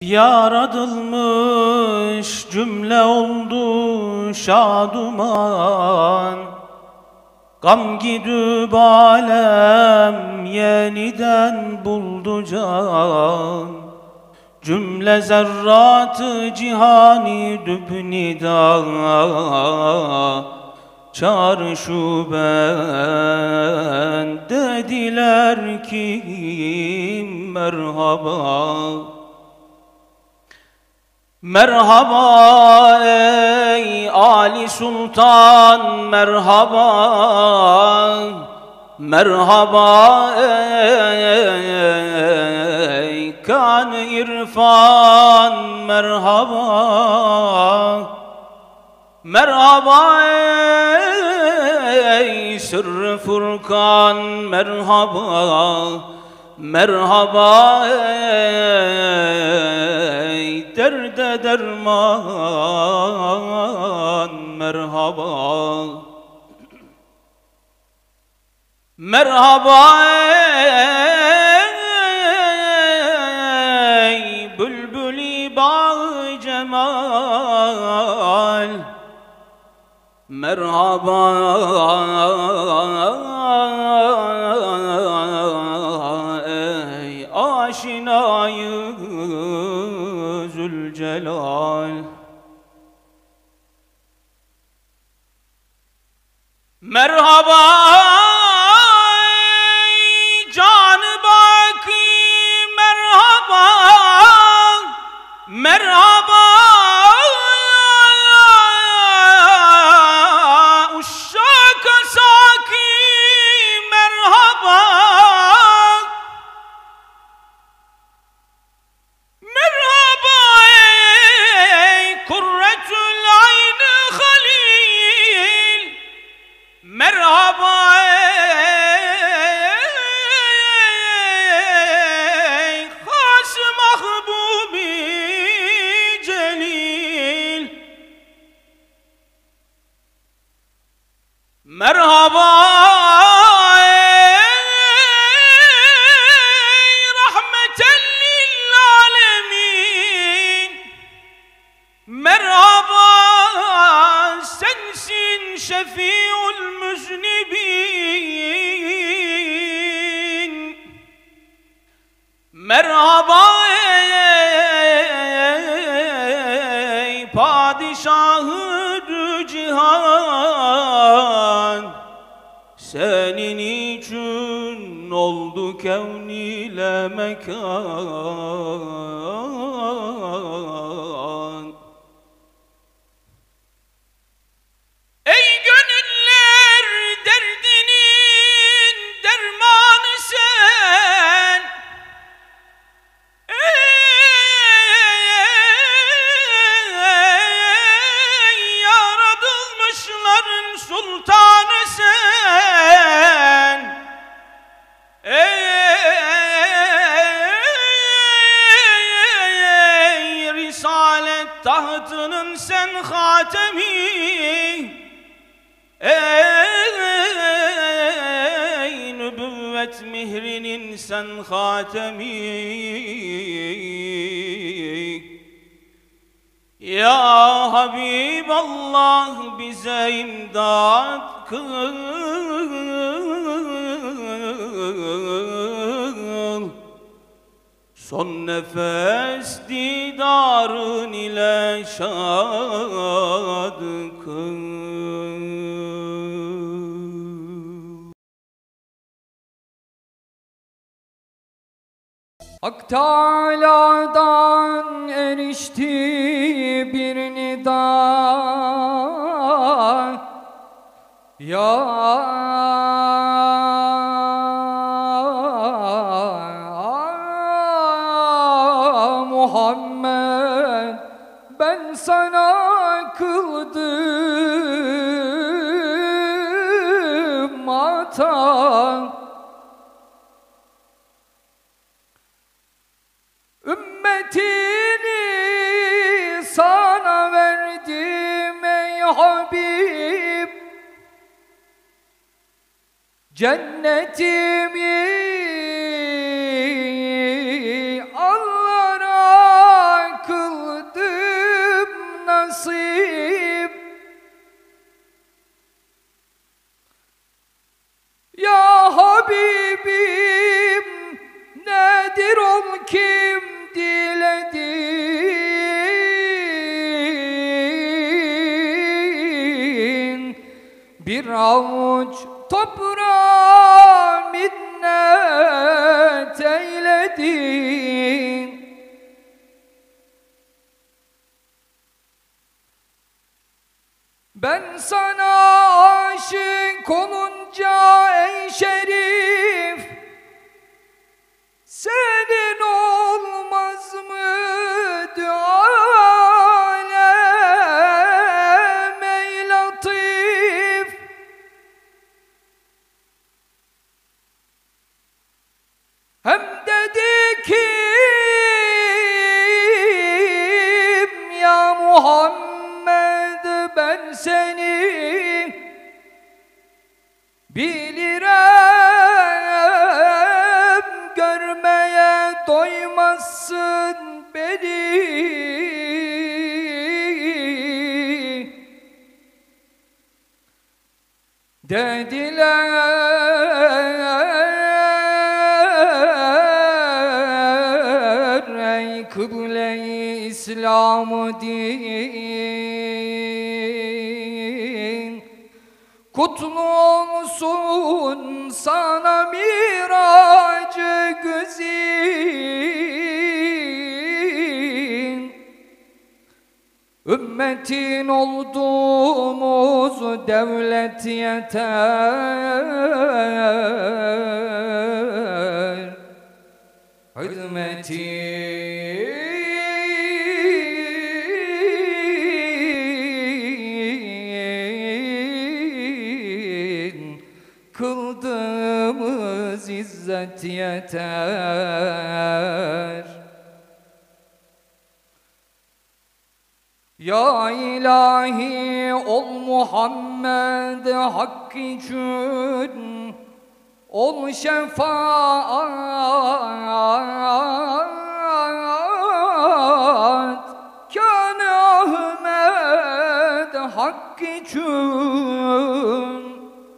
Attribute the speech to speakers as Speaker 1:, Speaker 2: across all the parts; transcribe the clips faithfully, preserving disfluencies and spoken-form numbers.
Speaker 1: Yaratılmış cümle oldu şaduman, gam gidüp alem yeniden buldu can. Cümle zerratı cihani dübnida, çarşuben dediler ki merhaba. Merhaba ey Ali Sultan, merhaba. Merhaba ey kan-ı irfan, merhaba. Merhaba ey sırrı furkan, merhaba. Merhaba ey derde derman, merhaba. Merhaba ey bülbül-i bağ-ı cemal, merhaba ey aşinayı Zülcelal. Merhaba ey can-ı baki, merhaba. Merhaba uşşak-ı saki, merhaba. Merhaba ey kurretül ayn-ı halil, merhaba ey has-ı mahbubi celil. Merhaba ey rahmeten lil alemin, merhaba sensin şefi'ül müznibin. Merhaba ey padişahı dü cihan, senin için oldu kevn ile mekan. Ey gönüller derdinin dermanı sen, ey yaratılmışların sultanı sen, ey risalet tahtının sen hatemi, ey nübüvvet mihrinin sen hatemi. Ya Habiballah bize imdad kıl, son nefes didarın ile şad kıl.
Speaker 2: Hak Teâlâ'dan erişti bir nida, ya Muhammed, ben sana kıldım ata. Ümmetini sana verdim ey Habib, cennetimi allara avuç toprağa minnet eyledin. Ben sana aşık olunca ey şerif, senin olmaz mı alem ey latif? Hem dedi kim ya Muhammed, ben seni bilirim, görmeye doymazsın beni. Dediler ey kıble-i İslam-ı din, kutlu olsun sana miracı güzin. Ümmetin olduğumuz devlet yeter, hizmetin kıldığımız izzet yeter. Ya ilahi ol Muhammed hak için, ol şefaat kâne Ahmed hak için.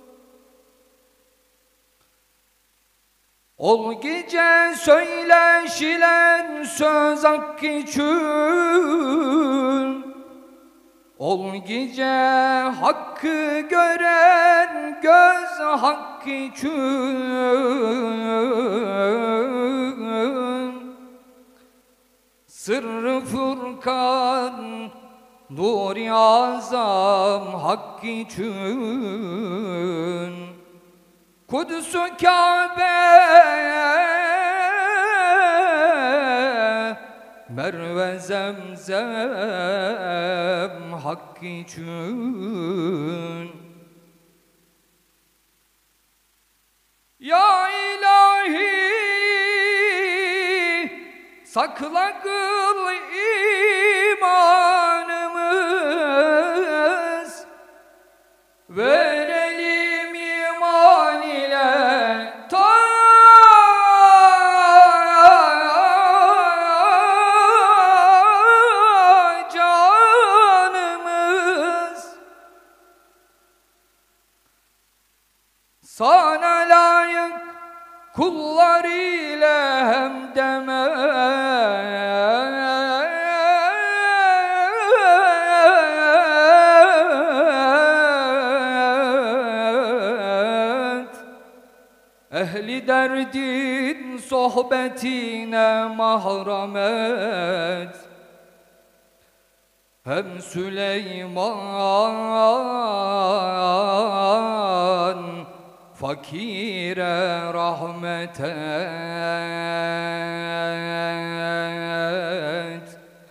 Speaker 2: Ol gece söyleşilen söz hak için, ol gece hakkı gören göz hak için. Sırrı Furkan Nur-i Azam hak için. Kudüs-ü Kabe Merve Zemzem hak için. Ya ilahi sakla kıl imanımız, verelim iman ile ta canımız. Sana layık kullar ile hem demet, ehli derdin sohbetine mahremet. Hem Süleyman fakire rahmet et.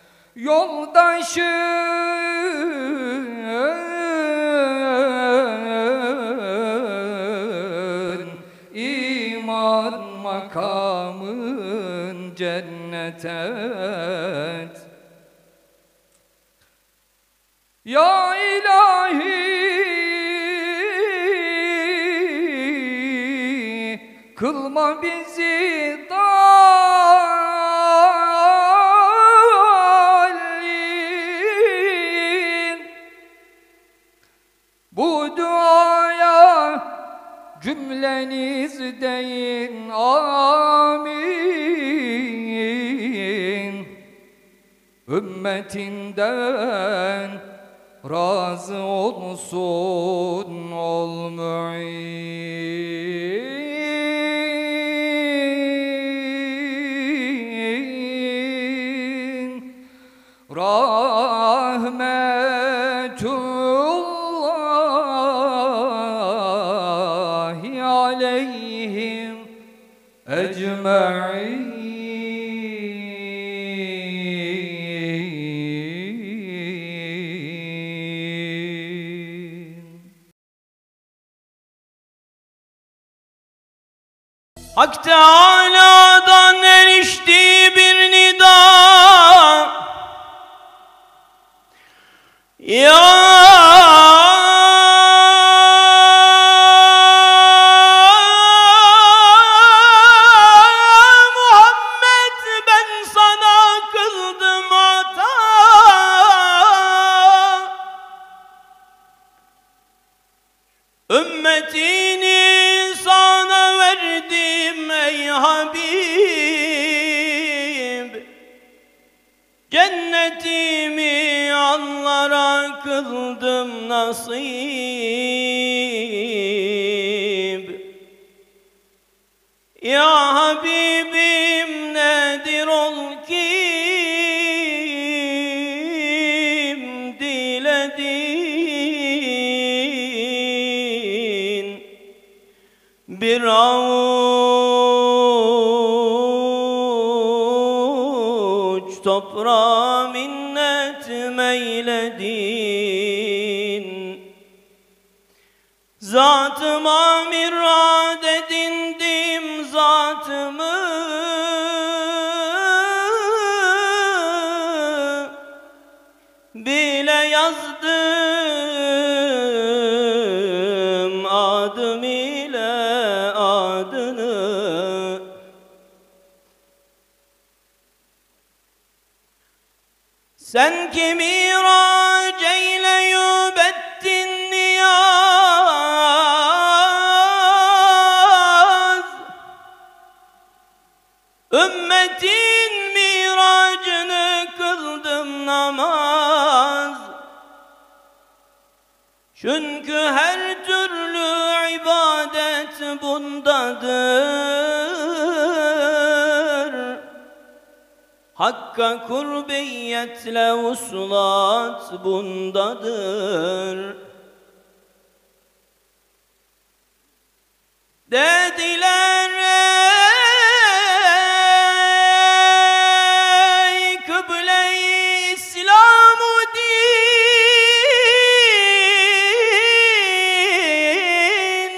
Speaker 2: Yoldaşın iman makamın cennet et. Ya ilahi kılma bizi dallin. Bu duaya cümleniz deyin amin. Ümmetinden razı olsun ol mü'in. Rahmetullahi aleyhim ecma'in.
Speaker 1: Hak Teâlâ'dan erişti bir nida, ya Muhammed, ben sana kıldım hata. Ümmetini sana verdim ey Habib, cennetimi anlara kıldım nasip. Ya Habibim, nedir ol kim diledin, bir avuç toprağa minnet meyledin. Zatıma mirad edindim zatımı, bile yazdım adım ile adını. Sen ki mirac eyleyüp ettin niyaz, ümmetin miracını kıldım namaz. Çünkü her türlü ibadet bundadır, Hakka kurbiyetle uslat bundadır. Dediler ey kıble-i İslam-ı din,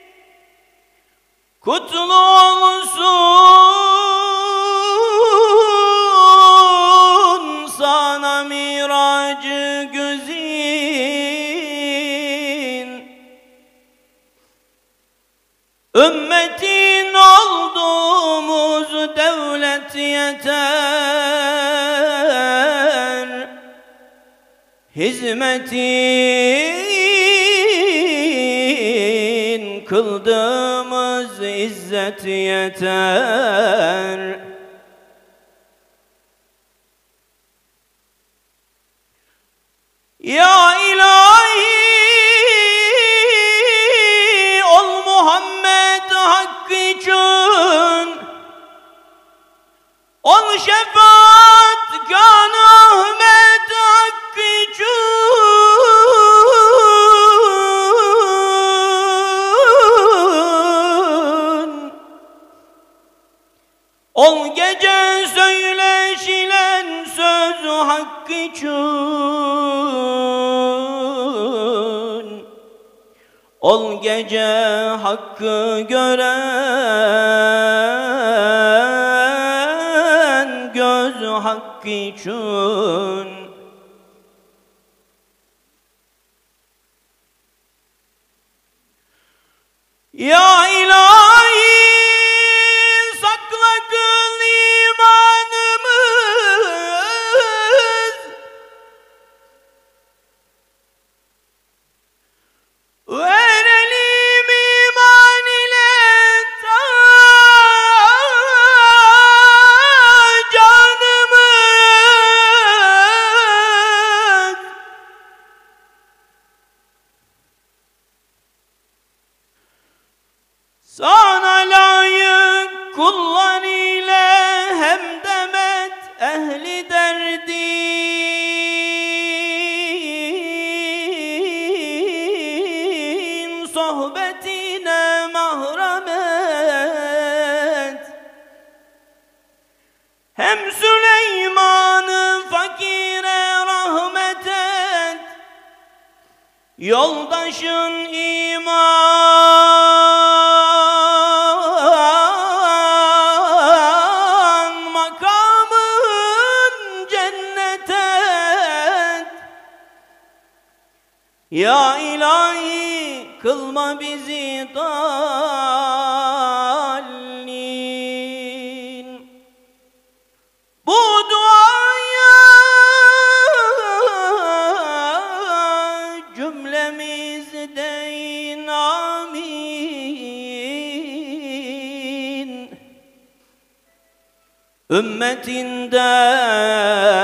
Speaker 1: kutlu olsun sana miracı güzin. Ümmetin olduğumuz devlet yeter, hizmetin kıldığımız izzet yeter. Ya ilahi, ol Muhammed hakkı için, ol şefaat kan Ahmet hakkı için, ol gece söyleşilen söz hakkı için, ol gece hakkı gören göz hakkı için. Ya ilahi, sakla kıl imanımız, verelim iman ile ta canımız. derdin sohbetine mahrem et. Hem Süleyman'ı fakire rahmet et. Yoldaşın iman, makamın cennet et. Ya ilahi kılma bizi dallin. Bu duaya cümlemiz deyin amin. Ümmetinden